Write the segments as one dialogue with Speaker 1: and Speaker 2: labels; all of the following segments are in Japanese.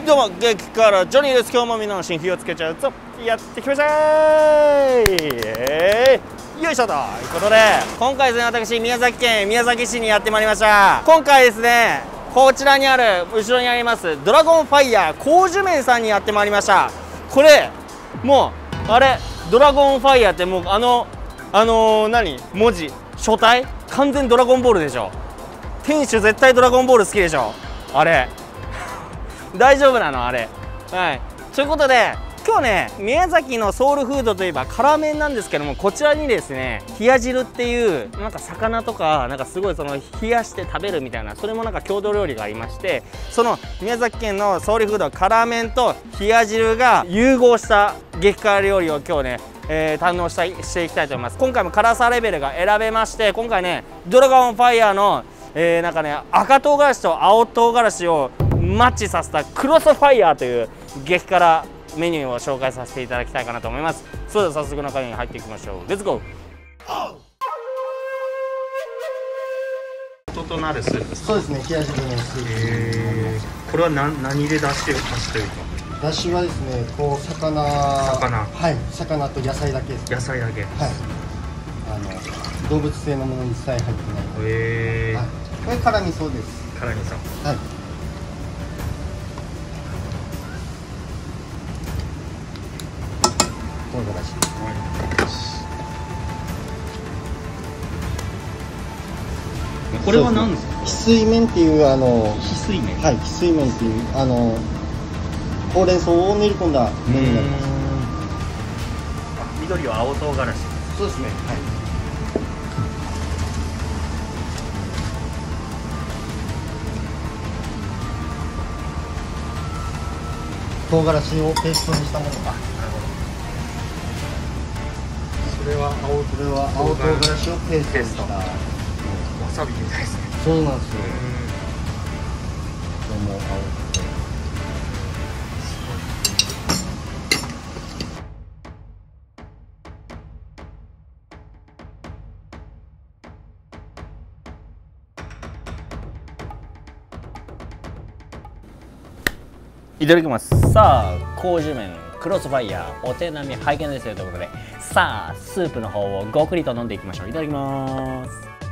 Speaker 1: どうも激辛ジョニーです。今日もみんなの新火をつけちゃうぞやってきましたー。よいしょということで、今回ですね、私宮崎県宮崎市にやってまいりました。今回ですね、こちらにある後ろにありますドラゴンファイヤー高樹麺さんにやってまいりました。これもうあれドラゴンファイヤーってもう何文字書体完全ドラゴンボールでしょ。店主絶対ドラゴンボール好きでしょあれ大丈夫なのあれ。はい、ということで今日ね、宮崎のソウルフードといえば辛麺なんですけども、こちらにですね冷や汁っていうなんか魚とかなんかすごいその冷やして食べるみたいな、それもなんか郷土料理がありまして、その宮崎県のソウルフード辛麺と冷や汁が融合した激辛料理を今日ね堪能していきたいと思います。今回も辛さレベルが選べまして、今回ねドラゴンファイヤーの、なんかね赤唐辛子と青唐辛子をマッチさせたクロスファイヤーという激辛メニューを紹介させていただきたいかなと思います。それでは早速中身に入っていきましょう。レッツゴー。元となるスープですか？
Speaker 2: そうですね、冷や汁のスープ。
Speaker 1: これは何で出汁というか？
Speaker 2: 出汁はですね、こう魚、はい、魚と野菜だけです。
Speaker 1: 野菜だけ。はい。
Speaker 2: 動物性のものに一切入ってない。はい、これ辛味噌です。
Speaker 1: 辛味噌。はい。
Speaker 2: 唐辛子。
Speaker 1: これは何ですか？
Speaker 2: 翡翠麺っていう
Speaker 1: 翡翠麺。
Speaker 2: はい、翡翠麺っていうほうれん草を練り込んだ麺になります。
Speaker 1: 緑は青唐辛子。
Speaker 2: そうですね。はい。唐辛子をペーストにしたものが。
Speaker 1: それは
Speaker 2: 青唐辛子をペーストにした。
Speaker 1: わさびみたいですね。
Speaker 2: そうなんですよ。これも青唐辛子。
Speaker 1: いただきます。さあ高樹麺クロスファイヤーお手並み拝見ですよということで、さあスープの方をごくりと飲んでいきましょう。いただきます。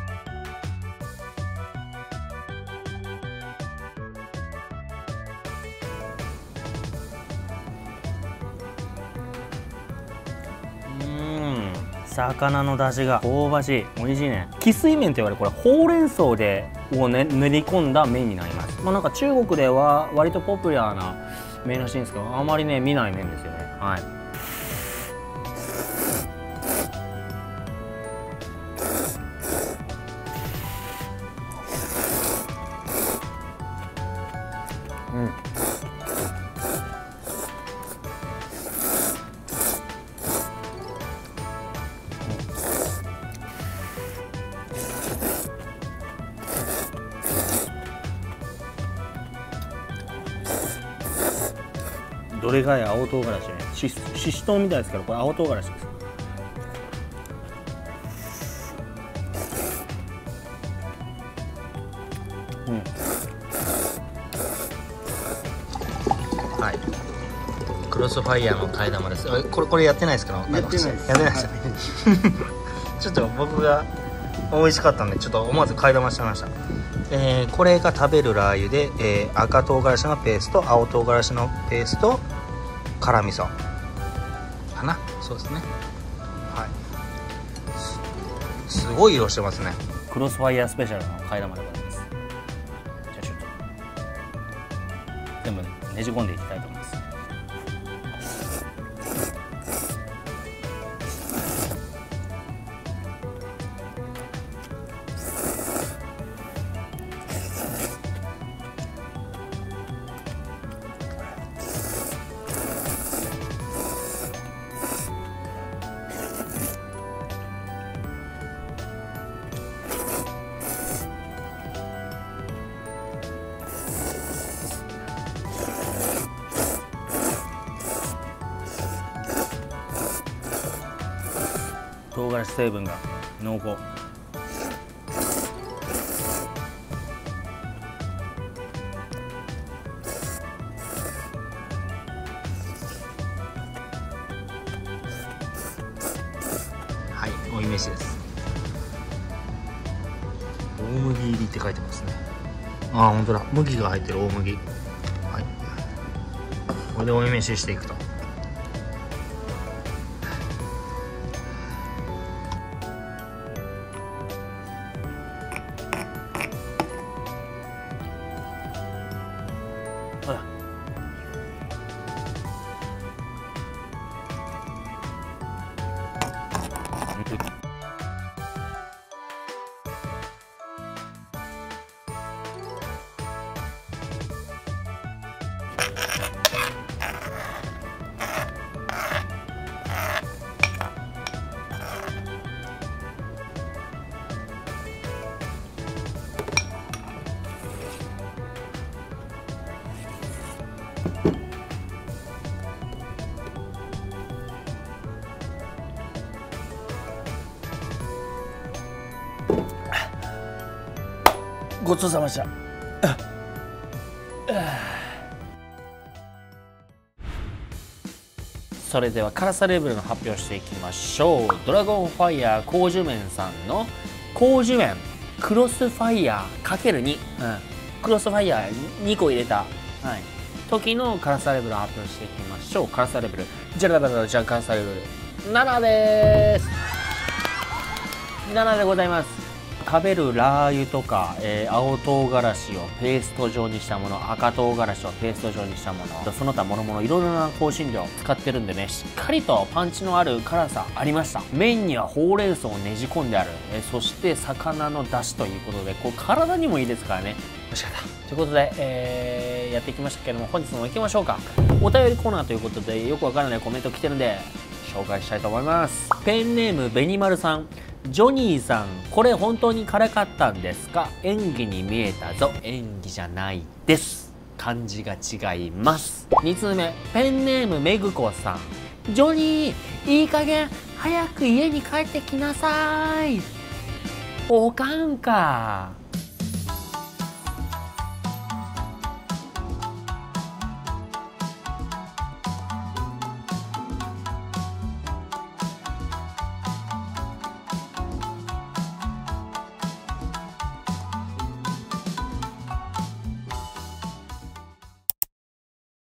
Speaker 1: 魚の出汁が香ばしい、美味しいね。翡翠麺と言われるこれほうれん草を練り込んだ麺になります。なんか中国では割とポピュラーな麺らしいんですけど、あまりね見ない麺ですよね。はい。どれがや青唐辛子ね、ししとうみたいですけど、これ青唐辛子です。はい。クロスファイヤーの替え玉です。これやってないですか？
Speaker 2: やってないです。
Speaker 1: やってないですよね。ちょっと僕が美味しかったんで、ちょっと思わず替え玉しちゃいました。これが食べるラー油で、赤唐辛子のペースト、青唐辛子のペースト、辛味噌かな。そうですね。はい。すごい色してますね。クロスファイヤースペシャルの替え玉でございます。じゃあちょっと全部ねじ込んでいきたいと思います。唐辛子成分が濃厚。 飯です。大麦入りって書いてますね。ああ、本当だ、麦が入ってる大麦。はい、これで追い飯していくと。ごちそうさまでした。それでは辛さレベルの発表していきましょう。ドラゴンファイヤーコウジュメンさんのコウジュメンクロスファイヤー ×2、クロスファイヤー2個入れた、時の辛さレベルを発表していきましょう。辛さレベルじゃらららじゃん、辛さレベル7でーす。7でございます。食べるラー油とか、青唐辛子をペースト状にしたもの、赤唐辛子をペースト状にしたもの、その他諸々いろいろな香辛料を使ってるんでね、しっかりとパンチのある辛さありました。麺にはほうれん草をねじ込んである、そして魚の出汁ということで、こう体にもいいですからね。美味しかったということで、やっていきましたけども、本日も行きましょうか。お便りコーナーということで、よくわからないコメント来てるんで紹介したいと思います。ペンネームベニマルさん。ジョニーさん、これ本当に辛かったんですか？演技に見えたぞ。演技じゃないです。漢字が違います。2通目、ペンネームめぐこさん。ジョニー、いい加減早く家に帰ってきなさい。おかんか。